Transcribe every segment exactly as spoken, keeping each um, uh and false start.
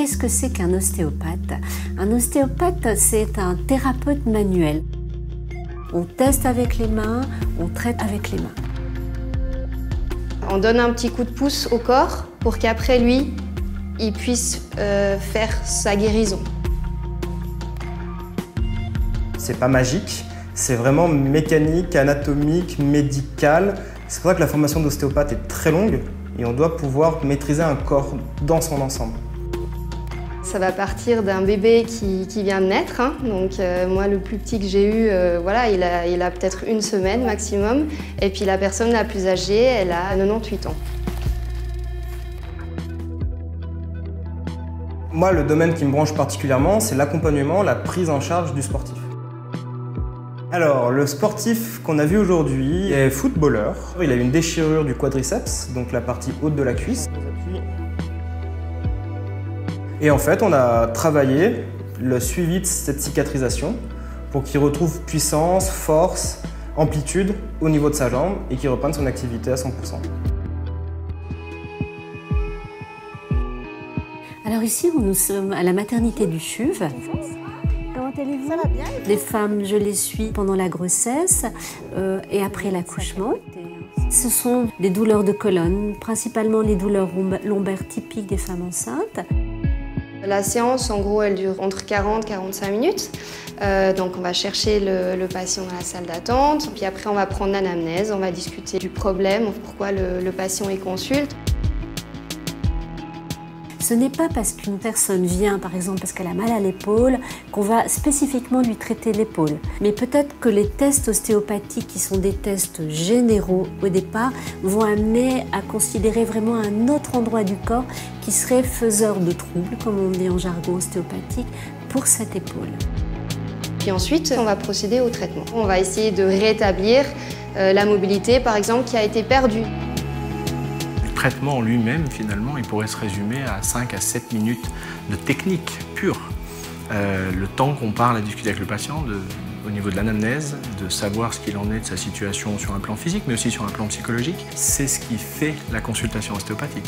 qu'est-ce que c'est qu'un ostéopathe? Un ostéopathe, c'est un thérapeute manuel. On teste avec les mains, on traite avec les mains. On donne un petit coup de pouce au corps pour qu'après lui, il puisse euh, faire sa guérison. C'est pas magique, c'est vraiment mécanique, anatomique, médical. C'est pour ça que la formation d'ostéopathe est très longue et on doit pouvoir maîtriser un corps dans son ensemble. Ça va partir d'un bébé qui, qui vient de naître. Hein. Donc euh, moi, le plus petit que j'ai eu, euh, voilà, il a, il a peut-être une semaine maximum. Et puis la personne la plus âgée, elle a quatre-vingt-dix-huit ans. Moi, le domaine qui me branche particulièrement, c'est l'accompagnement, la prise en charge du sportif. Alors, le sportif qu'on a vu aujourd'hui est footballeur. Il a une déchirure du quadriceps, donc la partie haute de la cuisse. Et en fait, on a travaillé le suivi de cette cicatrisation pour qu'il retrouve puissance, force, amplitude au niveau de sa jambe et qu'il reprenne son activité à cent pour cent. Alors ici, nous sommes à la maternité du CHUV. Comment allez-vous? Ça va bien. Les femmes, je les suis pendant la grossesse euh, et après l'accouchement. Ce sont des douleurs de colonne, principalement les douleurs lombaires typiques des femmes enceintes. La séance, en gros, elle dure entre quarante et quarante-cinq minutes. Euh, donc on va chercher le, le patient dans la salle d'attente. Puis après, on va prendre l'anamnèse, on va discuter du problème, pourquoi le, le patient y consulte. Ce n'est pas parce qu'une personne vient, par exemple, parce qu'elle a mal à l'épaule, qu'on va spécifiquement lui traiter l'épaule. Mais peut-être que les tests ostéopathiques, qui sont des tests généraux au départ, vont amener à considérer vraiment un autre endroit du corps qui serait faiseur de troubles, comme on dit en jargon ostéopathique, pour cette épaule. Puis ensuite, on va procéder au traitement. On va essayer de rétablir euh, la mobilité, par exemple, qui a été perdue. Le traitement en lui-même, finalement, il pourrait se résumer à cinq à sept minutes de technique pure. Euh, le temps qu'on parle à discuter avec le patient, de, au niveau de l'anamnèse, de savoir ce qu'il en est de sa situation sur un plan physique, mais aussi sur un plan psychologique, c'est ce qui fait la consultation ostéopathique.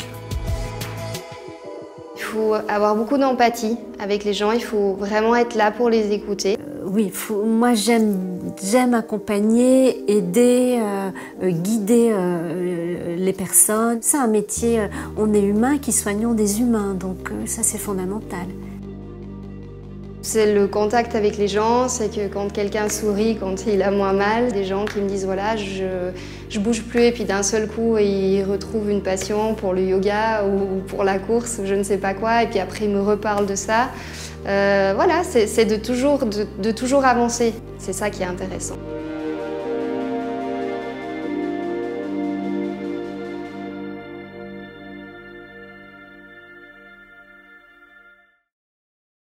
Il faut avoir beaucoup d'empathie avec les gens, il faut vraiment être là pour les écouter. Oui, faut, moi j'aime j'aime accompagner, aider, euh, euh, guider euh, les personnes. C'est un métier, euh, on est humain qui soignons des humains, donc euh, ça c'est fondamental. C'est le contact avec les gens, c'est que quand quelqu'un sourit, quand il a moins mal, des gens qui me disent voilà, je, je bouge plus et puis d'un seul coup ils retrouvent une passion pour le yoga ou pour la course, je ne sais pas quoi, et puis après ils me reparlent de ça. Euh, voilà, c'est de toujours, de, de toujours avancer, c'est ça qui est intéressant.